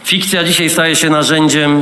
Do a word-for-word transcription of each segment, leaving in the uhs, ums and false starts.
Fikcja dzisiaj staje się narzędziem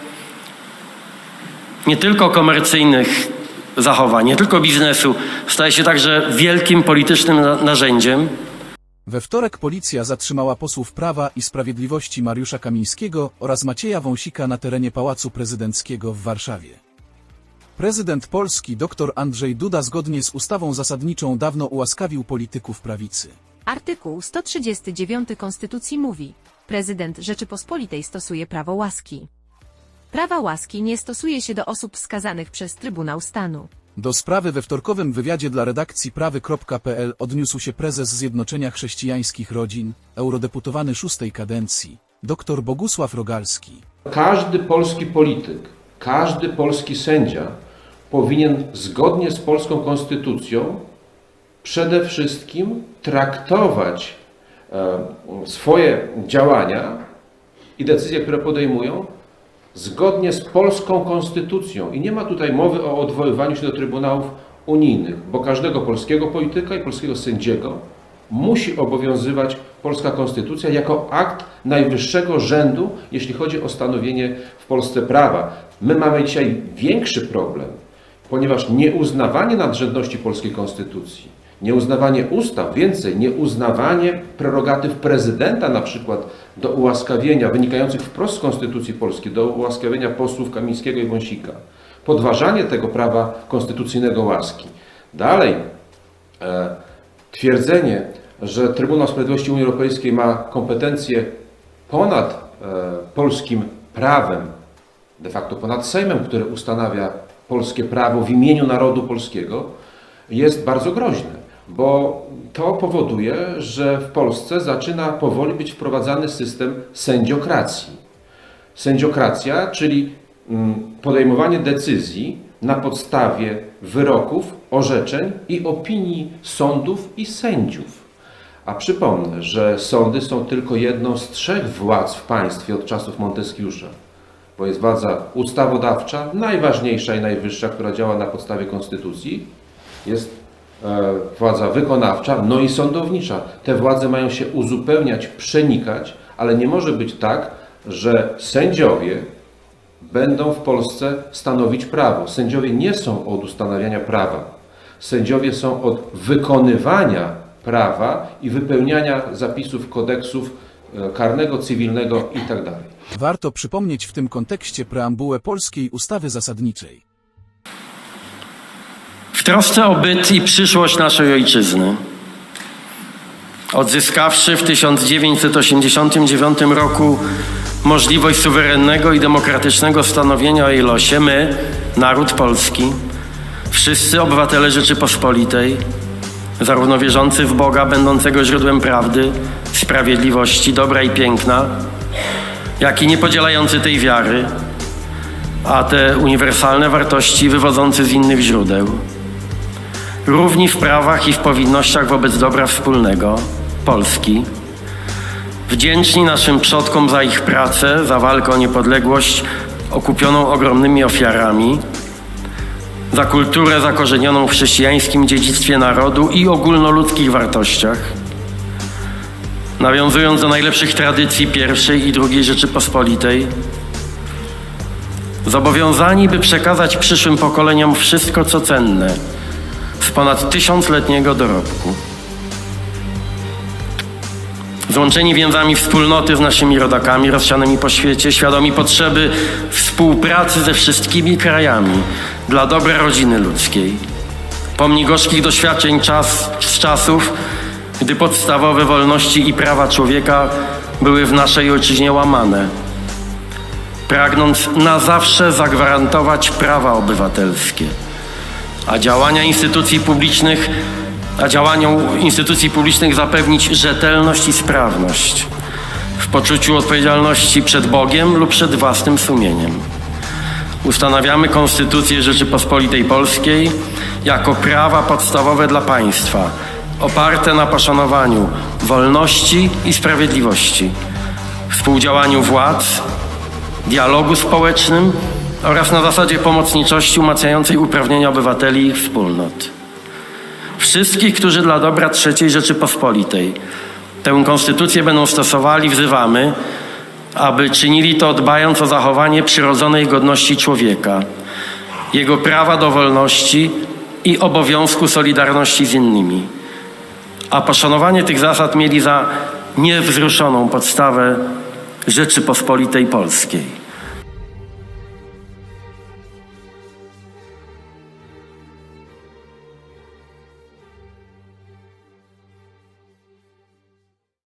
nie tylko komercyjnych zachowań, nie tylko biznesu, staje się także wielkim politycznym narzędziem. We wtorek policja zatrzymała posłów Prawa i Sprawiedliwości Mariusza Kamińskiego oraz Macieja Wąsika na terenie Pałacu Prezydenckiego w Warszawie. Prezydent Polski dr Andrzej Duda zgodnie z ustawą zasadniczą dawno ułaskawił polityków prawicy. Artykuł sto trzydziesty dziewiąty Konstytucji mówi: prezydent Rzeczypospolitej stosuje prawo łaski. Prawa łaski nie stosuje się do osób skazanych przez Trybunał Stanu. Do sprawy we wtorkowym wywiadzie dla redakcji prawy kropka pe el odniósł się prezes Zjednoczenia Chrześcijańskich Rodzin, eurodeputowany szóstej kadencji, dr Bogusław Rogalski. Każdy polski polityk, każdy polski sędzia powinien zgodnie z polską konstytucją przede wszystkim traktować e, swoje działania i decyzje, które podejmują, zgodnie z polską konstytucją. I nie ma tutaj mowy o odwoływaniu się do trybunałów unijnych, bo każdego polskiego polityka i polskiego sędziego musi obowiązywać polska konstytucja jako akt najwyższego rzędu, jeśli chodzi o stanowienie w Polsce prawa. My mamy dzisiaj większy problem, ponieważ nieuznawanie nadrzędności polskiej konstytucji, nieuznawanie ustaw, więcej, nieuznawanie prerogatyw prezydenta na przykład do ułaskawienia, wynikających wprost z Konstytucji Polskiej, do ułaskawienia posłów Kamińskiego i Wąsika, podważanie tego prawa konstytucyjnego łaski. Dalej, e, twierdzenie, że Trybunał Sprawiedliwości Unii Europejskiej ma kompetencje ponad e, polskim prawem, de facto ponad Sejmem, który ustanawia polskie prawo w imieniu narodu polskiego, jest bardzo groźne, bo to powoduje, że w Polsce zaczyna powoli być wprowadzany system sędziokracji. Sędziokracja, czyli podejmowanie decyzji na podstawie wyroków, orzeczeń i opinii sądów i sędziów. A przypomnę, że sądy są tylko jedną z trzech władz w państwie od czasów Monteskiusza, bo jest władza ustawodawcza, najważniejsza i najwyższa, która działa na podstawie konstytucji, jest władza wykonawcza, no i sądownicza. Te władze mają się uzupełniać, przenikać, ale nie może być tak, że sędziowie będą w Polsce stanowić prawo. Sędziowie nie są od ustanawiania prawa. Sędziowie są od wykonywania prawa i wypełniania zapisów kodeksów karnego, cywilnego itd. Warto przypomnieć w tym kontekście preambułę polskiej ustawy zasadniczej. W trosce o byt i przyszłość naszej ojczyzny, odzyskawszy w tysiąc dziewięćset osiemdziesiątym dziewiątym roku możliwość suwerennego i demokratycznego stanowienia o jej losie, my, naród polski, wszyscy obywatele Rzeczypospolitej, zarówno wierzący w Boga, będącego źródłem prawdy, sprawiedliwości, dobra i piękna, jak i niepodzielający tej wiary, a te uniwersalne wartości wywodzące z innych źródeł, równi w prawach i w powinnościach wobec dobra wspólnego, Polski, wdzięczni naszym przodkom za ich pracę, za walkę o niepodległość okupioną ogromnymi ofiarami, za kulturę zakorzenioną w chrześcijańskim dziedzictwie narodu i ogólnoludzkich wartościach, nawiązując do najlepszych tradycji pierwszej i drugiej Rzeczypospolitej, zobowiązani, by przekazać przyszłym pokoleniom wszystko, co cenne z ponad tysiącletniego dorobku. Złączeni więzami wspólnoty z naszymi rodakami rozsianymi po świecie, świadomi potrzeby współpracy ze wszystkimi krajami dla dobra rodziny ludzkiej. Pomni gorzkich doświadczeń czas, z czasów, gdy podstawowe wolności i prawa człowieka były w naszej ojczyźnie łamane. Pragnąc na zawsze zagwarantować prawa obywatelskie, a działania instytucji publicznych, a działaniom instytucji publicznych zapewnić rzetelność i sprawność w poczuciu odpowiedzialności przed Bogiem lub przed własnym sumieniem. Ustanawiamy Konstytucję Rzeczypospolitej Polskiej jako prawa podstawowe dla państwa, oparte na poszanowaniu wolności i sprawiedliwości, współdziałaniu władz, dialogu społecznym oraz na zasadzie pomocniczości umacniającej uprawnienia obywateli i ich wspólnot. Wszystkich, którzy dla dobra trzeciej Rzeczypospolitej tę konstytucję będą stosowali, wzywamy, aby czynili to dbając o zachowanie przyrodzonej godności człowieka, jego prawa do wolności i obowiązku solidarności z innymi. A poszanowanie tych zasad mieli za niewzruszoną podstawę Rzeczypospolitej Polskiej.